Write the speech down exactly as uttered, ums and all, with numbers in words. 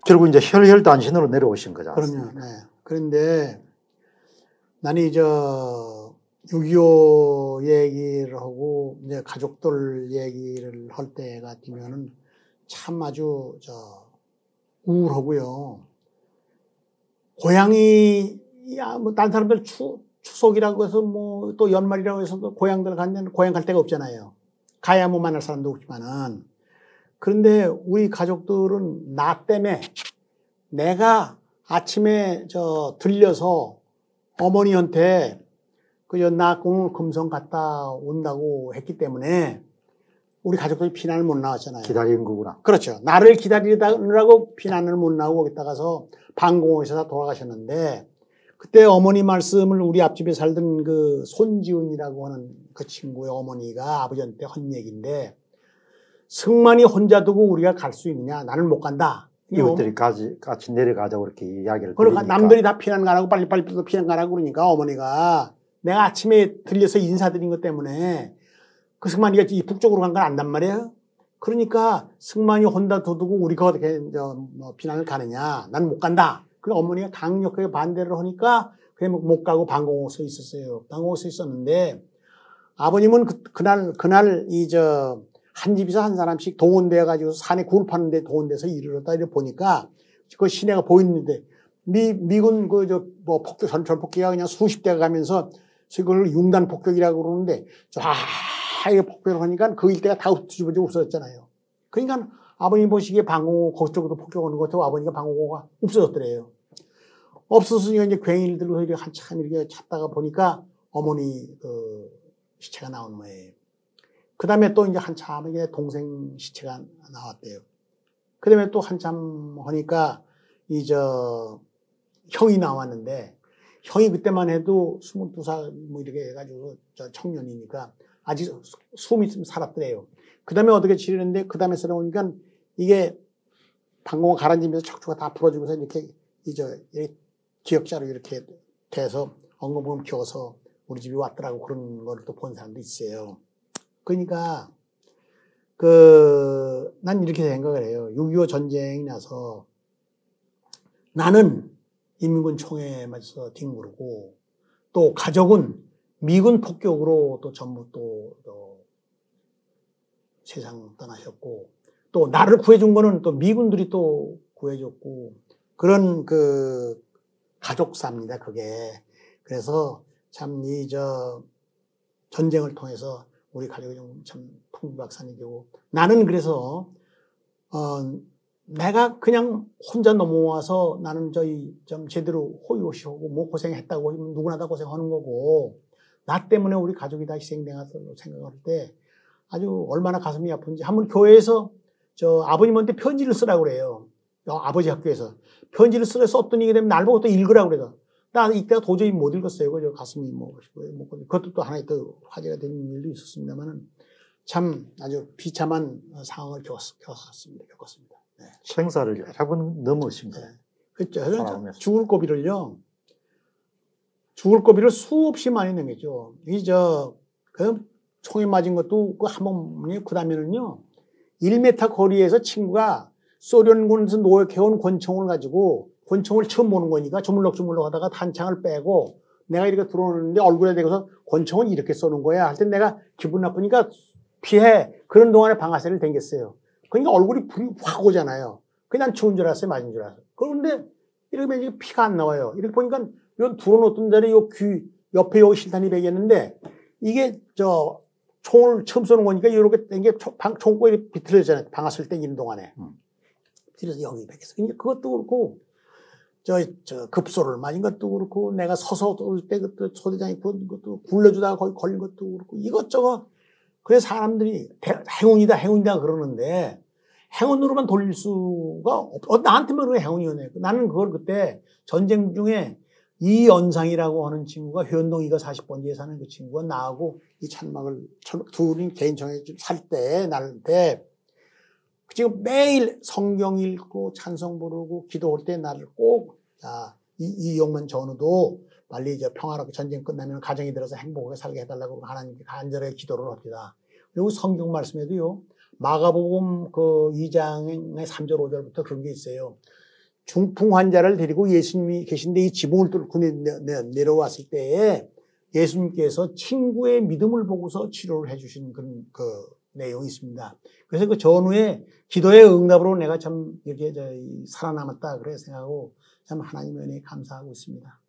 결국 이제 혈혈단신으로 내려오신 거잖아요. 그럼요. 네. 그런데 나는 저 육이오 얘기를 하고 이제 가족들 얘기를 할 때가 되면은 참 아주 저 우울하고요. 고향이 야 뭐 딴 사람들 추 추석이라고 해서 뭐 또 연말이라고 해서 또 고향들 가면 고향 갈 데가 없잖아요. 가야 뭐 만날 사람도 없지만은. 그런데 우리 가족들은 나 때문에 내가 아침에 저 들려서 어머니한테 그저 나 오늘 금성 갔다 온다고 했기 때문에 우리 가족들이 피난을 못 나왔잖아요. 기다린 거구나. 그렇죠. 나를 기다리느라고 피난을 못 나오고 거기다 가서 방공호에서 돌아가셨는데 그때 어머니 말씀을 우리 앞집에 살던 그 손지은이라고 하는 그 친구의 어머니가 아버지한테 한 얘기인데 승만이 혼자 두고 우리가 갈 수 있느냐? 나는 못 간다. 이웃들이 같이, 같이 내려가자고 이렇게 이야기를 그러니까 드리니까. 남들이 다 피난 가라고 빨리빨리 피난 가라고 그러니까 어머니가 내가 아침에 들려서 인사드린 것 때문에 그 승만이가 이 북쪽으로 간 건 안단 말이에요. 그러니까 승만이 혼자 두고 우리가 어떻게 저 뭐 피난을 가느냐? 나는 못 간다. 그 어머니가 강력하게 반대를 하니까 그냥 못 가고 방공호 서 있었어요. 방공호 서 있었는데 아버님은 그, 그날 그날 이 저 한 집에서 한 사람씩 동원돼 가지고 산에 굴 파는데 동원돼서 일을 하다 이래 보니까 그 시내가 보이는데 미 미군 그 저 뭐 폭격 전철 폭격기가 그냥 수십 대가 가면서 그걸 융단 폭격이라고 그러는데 쫙 이게 폭격을 하니까 그 일대가 다 뒤집어지고 없어졌잖아요. 그러니까 아버님 보시기에 방공호 그쪽으로 폭격하는 것도 아버니가 방공호가 없어졌더래요. 없었으니까 이제 굉이를 들고 이렇게 한참 이렇게 찾다가 보니까 어머니 그 시체가 나온 거예요. 그 다음에 또 이제 한참 이게 동생 시체가 나왔대요. 그 다음에 또 한참 하니까 이 저 형이 나왔는데 형이 그때만 해도 스물두 살 뭐 이렇게 해가지고 저 청년이니까 아직 숨이 좀 살았더래요. 그 다음에 어떻게 치르는데 그 다음에 살아오니까 이게 방공호 가라앉으면서 척추가 다 부러지고서 이렇게 이저 기역자로 이렇게 돼서 엉금엉금 기어서 우리 집에 왔더라고 그런 걸 또 본 사람도 있어요. 그러니까 그 난 이렇게 생각을 해요. 육이오 전쟁이 나서 나는 인민군 총에 맞서 뒹구르고 또 가족은 미군 폭격으로 또 전부 또, 또 세상 떠나셨고 또 나를 구해준 거는 또 미군들이 또 구해줬고 그런 그 가족사입니다. 그게. 그래서 참 이 저 전쟁을 통해서 우리 가족이 좀 참 풍부박산이 되고 나는 그래서 어 내가 그냥 혼자 넘어와서 나는 저희 좀 제대로 호의호시하고 뭐 고생했다고 누구나 다 고생하는 거고 나 때문에 우리 가족이 다 희생당했다고 생각할 때 아주 얼마나 가슴이 아픈지 한번 교회에서 저 아버님한테 편지를 쓰라고 그래요. 아버지 학교에서 편지를 쓰라 썼더니 그다음에 날 보고 또 읽으라고 그래요. 나 이때가 도저히 못 읽었어요. 그저 가슴이 뭐 그것도 또 하나의 또 화제가 되는 일도 있었습니다만은 참 아주 비참한 상황을 겪었습니다. 겪었습니다. 네. 생사를 여러 번 넘으신 거예요. 네. 그렇죠. 죽을 고비를요. 죽을 고비를 수없이 많이 넘겼죠. 이 저 그 총에 맞은 것도 그 한 번 그 다음에는요. 일 미터 거리에서 친구가 소련군에서 노역해온 권총을 가지고 권총을 처음 보는 거니까 주물럭주물럭 하다가 단창을 빼고 내가 이렇게 들어오는데 얼굴에 대고서 권총은 이렇게 쏘는 거야. 할 때 내가 기분 나쁘니까 피해. 그런 동안에 방아쇠를 당겼어요. 그러니까 얼굴이 불이 확 오잖아요. 그냥 죽은 줄 알았어요. 맞은 줄 알았어요. 그런데 이러면 피가 안 나와요. 이렇게 보니까 요 들어놓던 자리에 요 귀 옆에 요 실탄이 베겠는데 이게 저 총을 처음 쏘는 거니까 이렇게 당겨 총꼬리 비틀어지잖아요. 방아쇠를 당기는 동안에. 그래서 여기 베겠어. 그러니까 그것도 그렇고 저, 저 급소를 맞은 것도 그렇고 내가 서서 올 때 그때 소대장이 그런 것도 굴려주다가 거기 걸린 것도 그렇고 이것저것 그래서 사람들이 행운이다 행운이다 그러는데 행운으로만 돌릴 수가 없, 어, 나한테만 그게 행운이었네. 나는 그걸 그때 전쟁 중에 이연상이라고 하는 친구가 효연동 이가 사십 번지에 사는 그 친구가 나하고 이 찬막을 둘이 개인청에 살 때 날 때 지금 매일 성경 읽고 찬송 부르고 기도할 때 나를 꼭 자, 이, 이용만 전우도 빨리 이제 평화롭게 전쟁 끝나면 가정이 들어서 행복하게 살게 해달라고 하나님께 간절하게 기도를 합니다. 그리고 성경 말씀에도요, 마가복음 그 이 장의 삼 절 오 절부터 그런 게 있어요. 중풍 환자를 데리고 예수님이 계신데 이 지붕을 뚫고 내, 내, 내려왔을 때에 예수님께서 친구의 믿음을 보고서 치료를 해주신 그런 그 내용이 있습니다. 그래서 그 전후에 기도의 응답으로 내가 참 이렇게 저 살아남았다 그래 생각하고 참 하나님의 은혜에 감사하고 있습니다.